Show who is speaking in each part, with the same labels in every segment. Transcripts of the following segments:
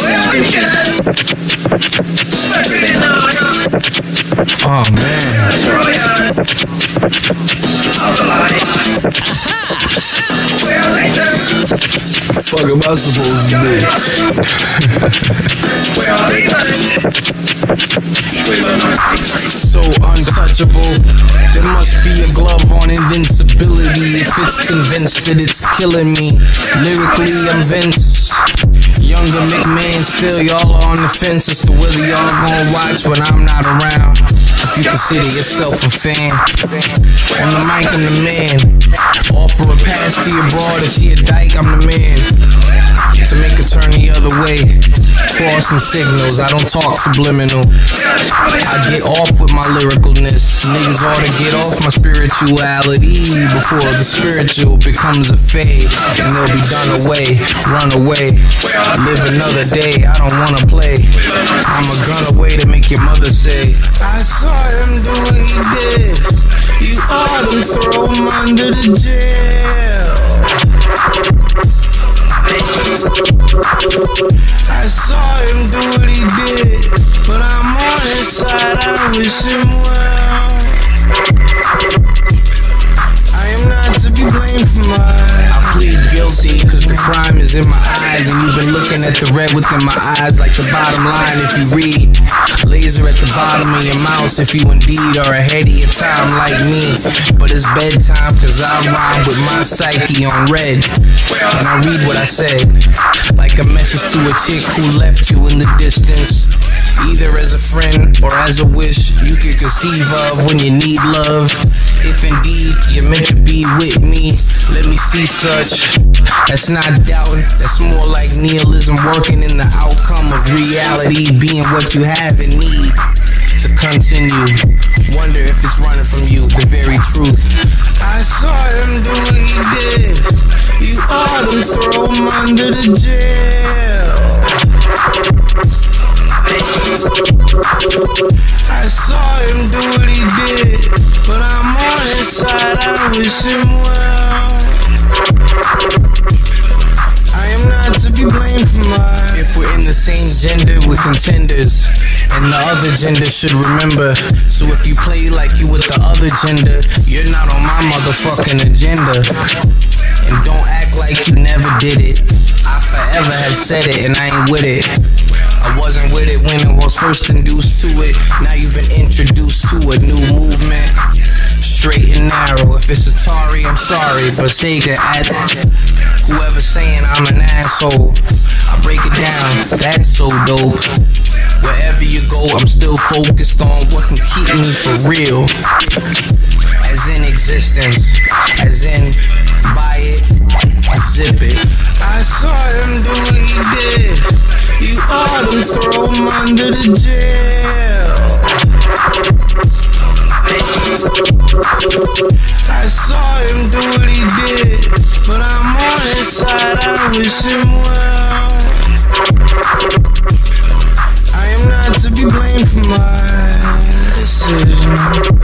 Speaker 1: Oh man. Fuck am I supposed to do? So untouchable. There must be a glove on invincibility if it's convinced that it's killing me. Lyrically, I'm Vince. Younger McMahon, still y'all are on the fence as to whether y'all gonna watch when I'm not around. If you consider yourself a fan, on the mic I'm the man. Offer a pass to your broad, if she a dyke, I'm the man. To make her turn the other way, crossing signals, I don't talk subliminal. I get off with my lyricalness. Niggas ought to get off my spirituality before the spiritual becomes a fade, and they'll be done away, run away. Live another day, I don't wanna play. I'm a gun away to make your mother say, I saw him do what he did. You ought to throw him under the jail. I saw him do what he did, but I'm on his side, I wish him well. I am not to be blamed for mine. I plead guilty, cause the crime is in my eyes, and you've been looking at the red within my eyes like the bottom line if you read. Laser at the bottom of your mouse if you indeed are ahead of your time like me. But it's bedtime cause I rhyme with my psyche on red, and I read what I said like a message to a chick who left you in the distance, either as a friend or as a wish you could conceive of when you need love. If indeed you're meant to be with me, let me see such. That's not doubting, that's more like nihilism working in the outcome of reality being what you have and need to continue. Wonder if it's running from you, the very truth. I saw him do what he did. You ought to throw him under the jail. I saw him do what he did, but I'm on his side, I wish him well. I am not to be blamed for mine. If we're in the same gender, we're contenders, and the other gender should remember. So if you play like you with the other gender, you're not on my motherfucking agenda. And don't act like you never did it. I forever have said it and I ain't with it. I wasn't with it when I was first induced to it. Now you've been introduced to a new movement. Straight and narrow. If it's Atari, I'm sorry, but Sega at whoever saying I'm an asshole, I break it down, that's so dope. Wherever you go, I'm still focused on what can keep me for real. As in existence, as in buy it, zip it. I saw him do what he did. You ought to throw him under the jail. I saw him do what he did, but I'm on his side, I wish him well. I am not to be blamed for my decision.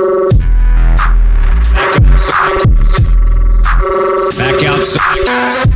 Speaker 1: Back outside.